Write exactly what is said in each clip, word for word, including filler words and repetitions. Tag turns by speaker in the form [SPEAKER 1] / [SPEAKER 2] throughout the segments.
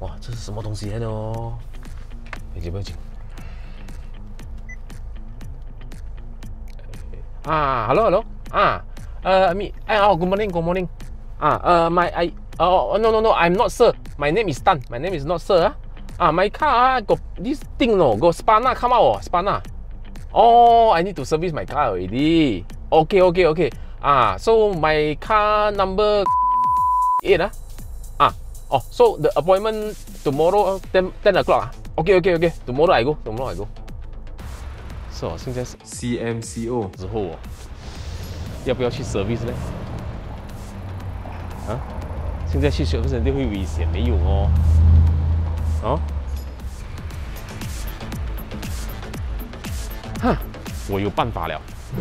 [SPEAKER 1] 哇，这是什么东西来的哦？不要紧不要紧。啊 ，hello hello， 啊，呃，me， 哎哦 ，good morning good morning， 啊，呃，my I， 哦 ，no no no，I'm not sir， my name is Tan， my name is not sir 啊，啊 ，my car got this thing no， got spana come out spana， oh I need to service my car already， okay okay okay， 啊 ，so my car number eight 啊，啊，哦 ，so the appointment tomorrow ten ten o'clock 啊 ，okay okay okay， tomorrow I go tomorrow I go。是哦，现在是 C M C O 之后哦，要不要去 service 呢？啊，现在去 service 一定会危险，没有哦。哦，哈，我有办法了。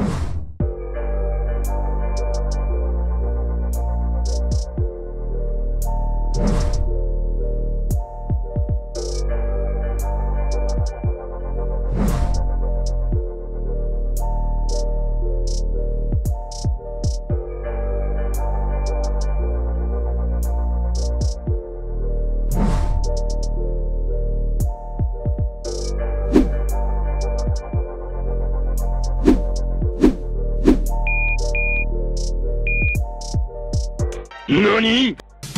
[SPEAKER 2] 何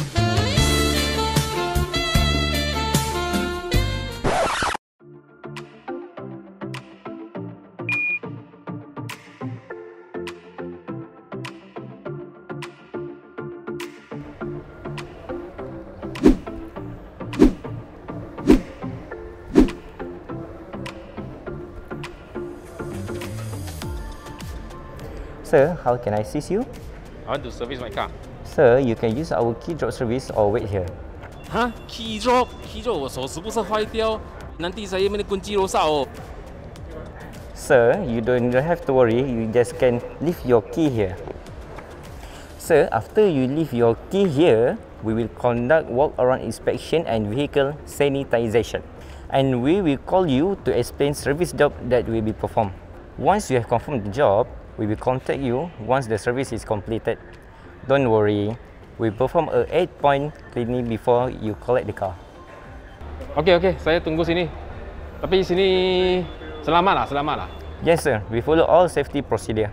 [SPEAKER 3] ？Sir, how can I assist you?
[SPEAKER 1] I want to service my car.
[SPEAKER 3] Sir, you can use our key drop service or wait here.
[SPEAKER 1] 哈 ，key drop key drop， 我手是不是坏掉？Nanti saya punya kunci rosak oh.
[SPEAKER 3] Sir, you don't have to worry. You just can leave your key here. Sir, after you leave your key here, we will conduct walk-around inspection and vehicle sanitization, and we will call you to explain service job that will be performed. Once you have confirmed the job, we will contact you once the service is completed. Don't worry, we perform a eight point cleaning before you collect the car.
[SPEAKER 1] Okey okey, saya tunggu sini. Tapi sini selamat lah, selamat lah.
[SPEAKER 3] Yes sir, we follow all safety procedure.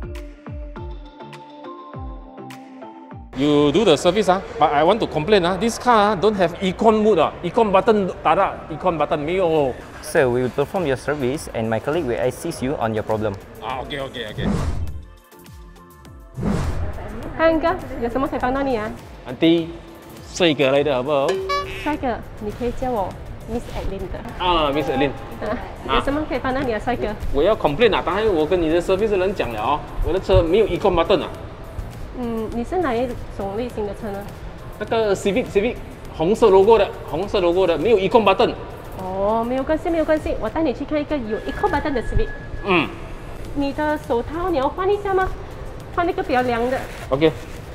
[SPEAKER 1] You do the service ah, but I want to complain ah. This car ah, don't have econ mode ah, econ button tak ada, econ button 没有。
[SPEAKER 3] Sir, we will perform your service and my colleague will assist you on your problem.
[SPEAKER 1] 啊 ，OK OK OK。
[SPEAKER 4] 嗨，安哥，有什么可以帮到你啊？
[SPEAKER 1] 安迪，帅哥来的好不好？
[SPEAKER 4] 帅哥，你可以叫我 Miss Adeline 的。
[SPEAKER 1] 啊 ，Miss Adeline。
[SPEAKER 4] 啊，有什么可以帮到你啊，帅哥？
[SPEAKER 1] 我要 complain 啊，当然我跟你的 service 人讲了哦，我的车没有 econ button 啊。
[SPEAKER 4] 嗯，你是哪一种类型的车呢？
[SPEAKER 1] 那个 Civic Civic 红色 logo 的，红色 logo 的，没有 econ button。
[SPEAKER 4] 哦，没有关系，没有关系，我带你去看一个有 econ button 的 Civic。
[SPEAKER 1] 嗯。
[SPEAKER 4] 你的手套你要换一下吗？换那个比较凉的。
[SPEAKER 1] OK。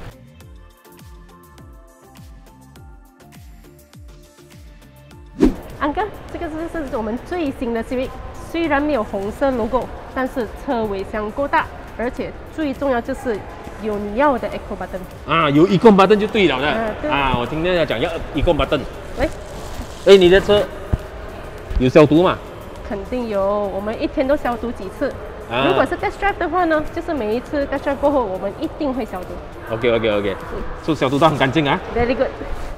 [SPEAKER 4] 安哥，这个是是我们最新的 Civic， 虽然没有红色 logo， 但是车尾箱够大，而且最重要就是有你要的 eco button。
[SPEAKER 1] 啊，有 econ button 就对了的。
[SPEAKER 4] 啊，对
[SPEAKER 1] 啊，我听人家讲要 econ button。
[SPEAKER 4] 喂，
[SPEAKER 1] 哎，你的车有消毒吗？
[SPEAKER 4] 肯定有，我们一天都消毒几次。
[SPEAKER 1] 啊、
[SPEAKER 4] 如果是 test drive 的话呢，就是每一次 test drive 过后，我们一定会消毒。
[SPEAKER 1] OK OK OK， 所以消毒到很干净啊。
[SPEAKER 4] Very good。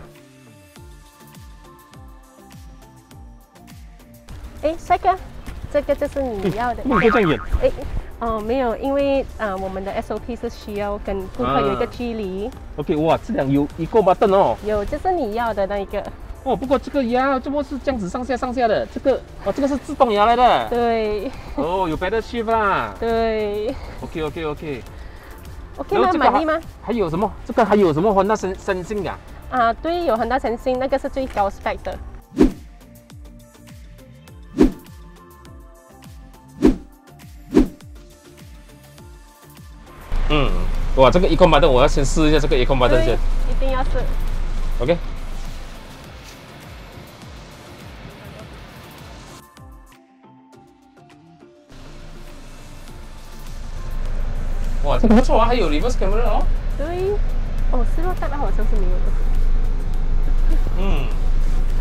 [SPEAKER 4] 哎，帅哥，这个就是你要的。
[SPEAKER 1] 不能这样演。
[SPEAKER 4] 哎，哦，没有，因为呃，我们的 S O P 是需要跟顾客有一个距离。
[SPEAKER 1] 啊、OK， 哇，这辆有一个 button 哦。
[SPEAKER 4] 有，就是你要的那一个。
[SPEAKER 1] 哦，不过这个牙怎么是这样子上下上下的？这个哦，这个是自动牙来的。
[SPEAKER 4] 对。
[SPEAKER 1] 哦，有 pedal shift 啦。
[SPEAKER 4] 对。
[SPEAKER 1] OK OK OK。
[SPEAKER 4] OK 吗？满意吗？
[SPEAKER 1] 还有什么？这个还有什么 Honda 神神性的？
[SPEAKER 4] 啊，对，有 Honda 神性，那个是最高 spec 的。
[SPEAKER 1] 嗯，哇，这个 econ button 我要先试一下这个 econ button 先。
[SPEAKER 4] 一定要试。
[SPEAKER 1] OK。哇，这个不错啊，还有 reverse camera 哦。
[SPEAKER 4] 对，哦，是咯，代表好像是没有的。
[SPEAKER 1] 嗯，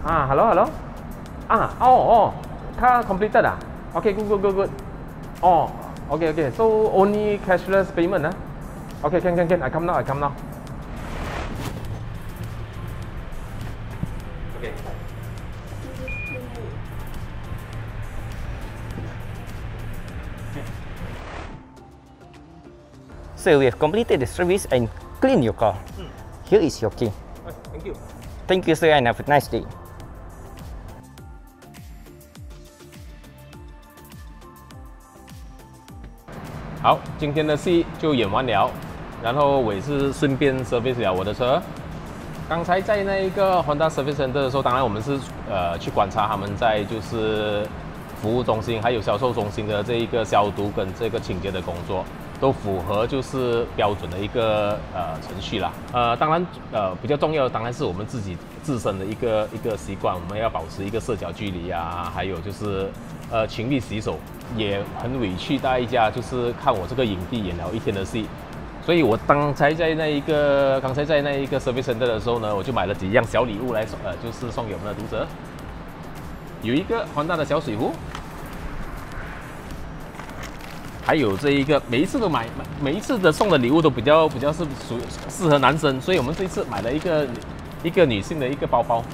[SPEAKER 1] Ah, hello, hello. Ah, oh, oh. Car completed ah. Okay, good, good, good, good. Oh, okay, okay. So only cashless payment ah. Okay, can, can, can. I come now. I come now. Okay.
[SPEAKER 3] So we have completed the service and cleaned your car. Mm. Here is your key.
[SPEAKER 1] Thank you.
[SPEAKER 3] Thank you, sir, and have a nice day.
[SPEAKER 1] 好，今天的戏就演完了，然后我也是顺便 service 了我的车。刚才在那一个 Honda Service Center 的时候，当然我们是呃去观察他们在就是服务中心还有销售中心的这一个消毒跟这个清洁的工作，都符合就是标准的一个呃程序啦。呃，当然呃比较重要的当然是我们自己自身的一个一个习惯，我们要保持一个社交距离啊，还有就是呃勤力洗手。也很委屈大家，就是看我这个影帝演了一天的戏，所以我刚才在那一个刚才在那一个 service center 的时候呢，我就买了几样小礼物来送，呃，就是送给我们的读者。有一个Honda的小水壶，还有这一个，每一次都买，每一次的送的礼物都比较比较是属适合男生，所以我们这一次买了一个一个女性的一个包包。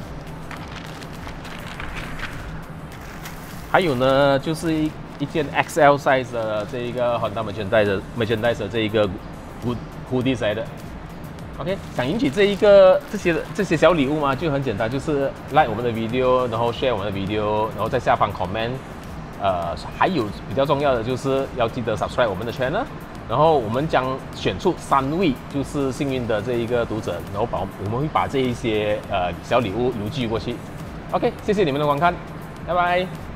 [SPEAKER 1] 还有呢，就是一一件 X L size 的这一个 Honda merchandise merchandise 的这一个 hoodie 来的。OK， 想引起这一个这些这些小礼物嘛，就很简单，就是 like 我们的 video， 然后 share 我们的 video， 然后在下方 comment。呃，还有比较重要的就是要记得 subscribe 我们的 channel， 然后我们将选出三位就是幸运的这一个读者，然后把我们会把这一些呃小礼物邮寄过去。OK， 谢谢你们的观看，拜拜。